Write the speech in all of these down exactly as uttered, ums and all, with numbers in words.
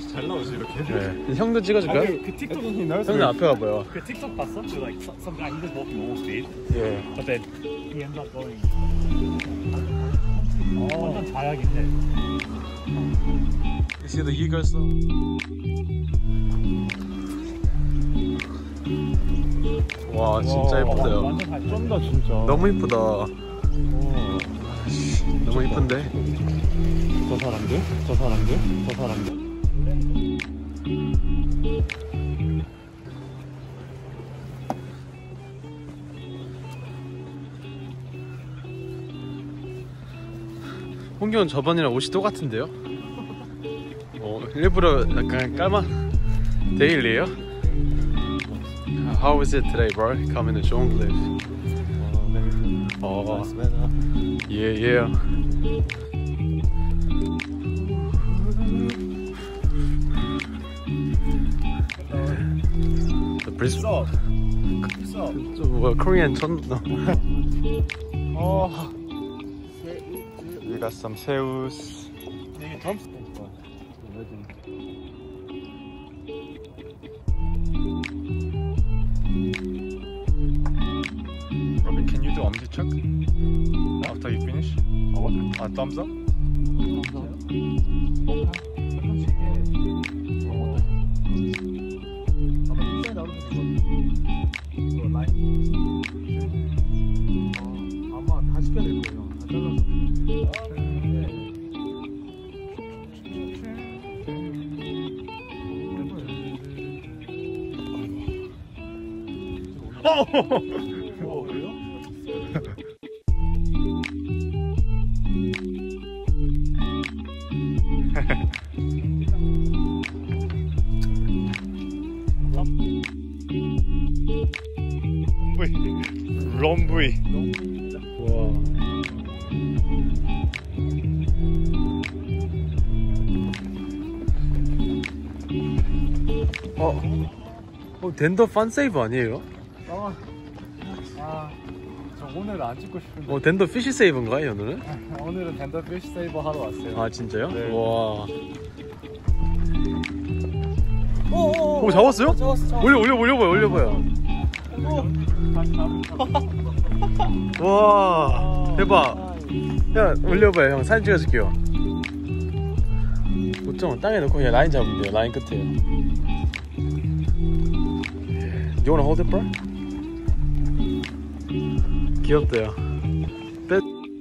진짜 잘 나오지 이렇게. 네. 형도 찍어줄까요? 아니, 그 틱톡 형님 앞에 와봐요. 그 틱톡 봤어? 그 like some guy he was walking normal speed. 예. But then he ends up going. 어, 완전 자약인데. You see the eagles though? 와 진짜 예쁘다요. 완전 쩐다 진짜. 너무 예쁘다. 너무 예쁜데? 저 사람들? 저 사람들? 저 사람들? 홍경은 저번이랑 옷이 똑같은데요? 어, 일부러 약간 깔마 데일리에요? How was it today, bro? Coming to shorncliffe. Oh, yeah, yeah. The Brisbane. What's up? Well, Korean 천. 어. We got some 새우스. 이게 덤스터인가? Robin, can you do omnicheck after you finish? Or what? A thumbs up? 아마 다 시켜야 될 거예요. 다 잘라서. 어, 그래요? 럼브이. 와. 어, 어 덴더 판세이브 아니에요? 아, 아, 저 오늘 안 찍고 싶은데. 어 덴더 피시 세이브인가요 오늘은? 오늘은 덴더 피쉬 세이버 하러 왔어요. 아 진짜요? 네. 와. 오, 오 잡았어요? 잡았어, 잡았어. 올려 올려 올려봐요 올려봐요. 다시 잡을까? 와 대박. 야 올려봐요 형 사진 찍어줄게요. 보통 땅에 놓고 그냥 라인 잡으면 돼요. 라인 끝에요. You wanna hold it, bro? 귀엽다요. 빼...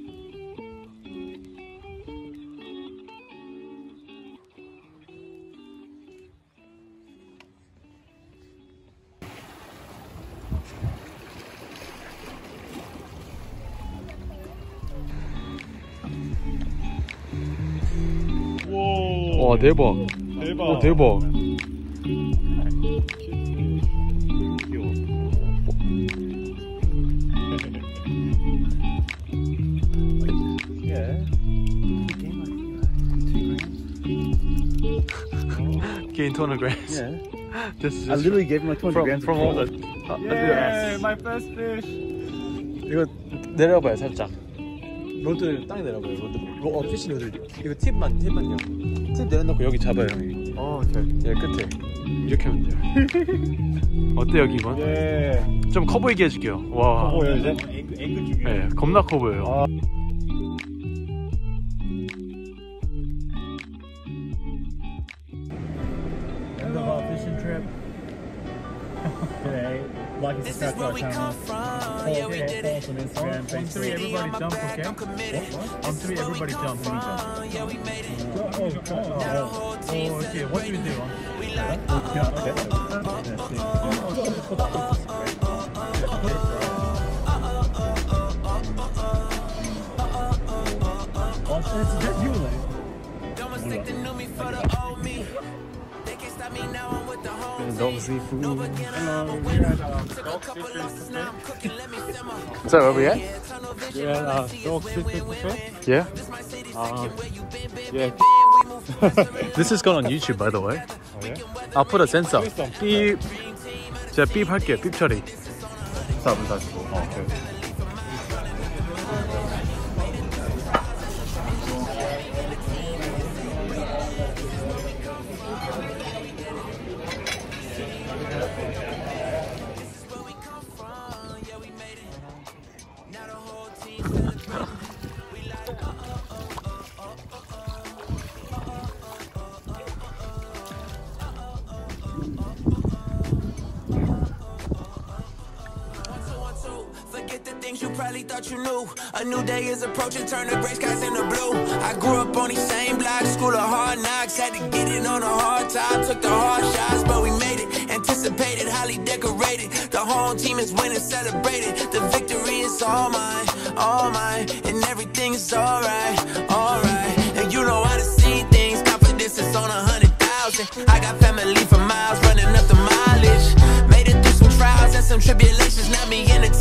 와 대박. 대박. 오 대박. Gain two hundred grams. Yeah. This is I literally gave him like two hundred from, grams from all the. 아, Yeah, 아, my first fish. 이거 내려봐요 살짝. 로드 땅에 내려봐요. 로드. 로, 어 피시 로드. 이거 팁만 팁만요. 팁 내려놓고 여기 잡아요 형이. 어, 오케이. 예 끝에 이렇게 하면 돼요. 어때요 기분? 예. 좀 커 보이게 해줄게요. 와. 커 보여요 이제? 앵글, 앵글 중에. 네, 겁나 커 보여요. 아. End of our fishing trip. Today, like and subscribe to our channel. Follow, yeah, we did it. On Instagram, Facebook. On three, everybody jump, okay? What? On three, everybody jump. Let me jump. Yeah, we made it. Oh, oh, oh, oh, oh, okay. What do we do? Yeah, okay. Oh, it's just you, like. Don't mistake the new me for the old me. They can't stop me now. I'm with the whole Dog seafood. Hello, we're at uh, Dog Seafood Cafe. Is that where we at? We're at uh, Dog Seafood Cafe. Yeah. Uh, yeah. This is going on YouTube, by the way. Oh, yeah? I'll put a sensor. 삐. 제가 삐 할게요. 삐 처리. 사분 사시고. 어, 오케이. Forget the things you probably thought you knew. A new day is approaching, turn the gray skies into blue. I grew up on these same blocks, school of hard knocks. Had to get it on a hard time, took the hard shots, but we made it. Anticipated, highly decorated. The home team is winning, celebrated. The victory is all mine, all mine, and everything is alright, alright. And you know how to see things, confidence is on a hundred thousand. I got family for miles, running up the mileage. Made it through some trials and some tribulations, not me in the